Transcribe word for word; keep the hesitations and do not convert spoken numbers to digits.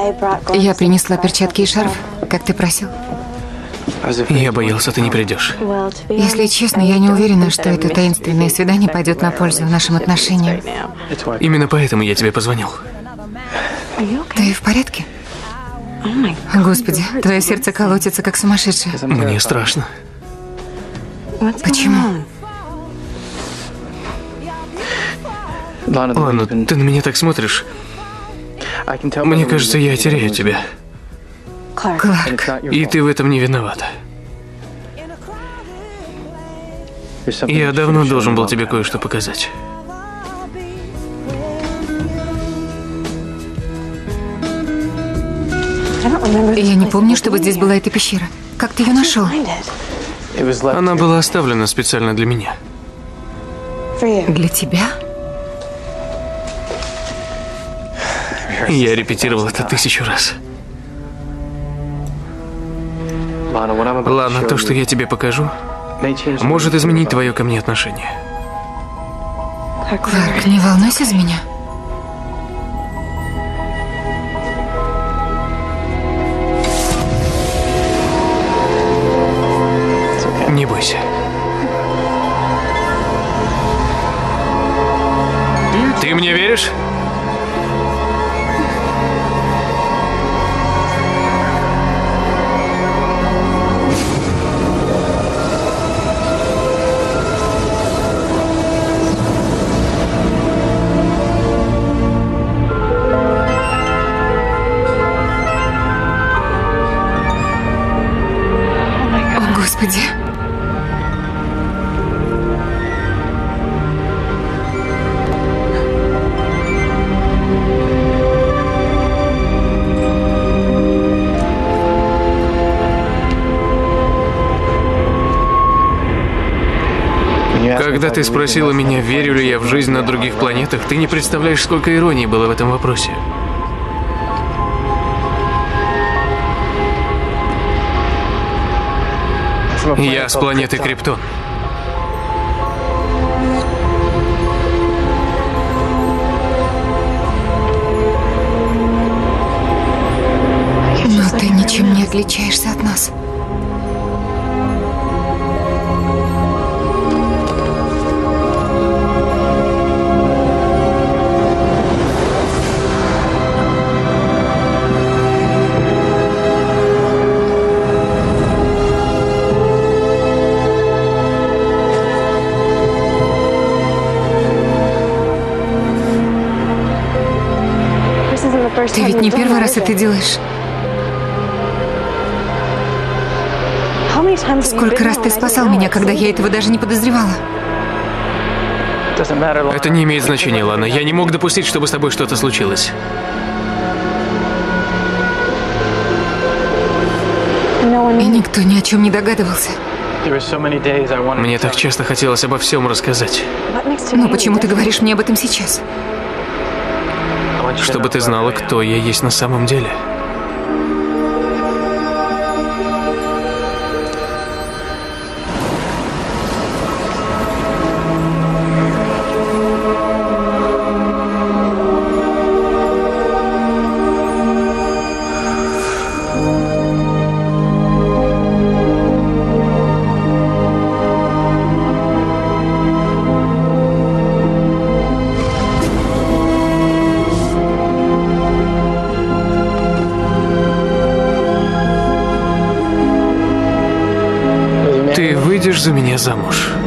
Я принесла перчатки и шарф, как ты просил. Я боялся, ты не придешь. Если честно, я не уверена, что это таинственное свидание пойдет на пользу нашим отношениям. Именно поэтому я тебе позвонил. Ты в порядке? Господи, твое сердце колотится, как сумасшедшее. Мне страшно. Почему? Ладно, ты на меня так смотришь. Мне кажется, я теряю тебя. Кларк. И ты в этом не виновата. Я давно должен был тебе кое-что показать. Я не помню, чтобы здесь была эта пещера. Как ты ее нашел? Она была оставлена специально для меня. Для тебя? Я репетировал это тысячу раз. Ладно, то, что я тебе покажу, может изменить твое ко мне отношение. Кларк, не волнуйся за меня. Не бойся. Ты мне веришь? О, Господи. Когда ты спросила меня, верю ли я в жизнь на других планетах, ты не представляешь, сколько иронии было в этом вопросе. Я с планеты Криптон. Но ты ничем не отличаешься от нас. Ты ведь не первый раз это делаешь. Сколько раз ты спасал меня, когда я этого даже не подозревала? Это не имеет значения, Лана. Я не мог допустить, чтобы с тобой что-то случилось. И никто ни о чем не догадывался. Мне так часто хотелось обо всем рассказать. Но почему ты говоришь мне об этом сейчас? Чтобы ты знала, кто я есть на самом деле. Ты выйдешь за меня замуж?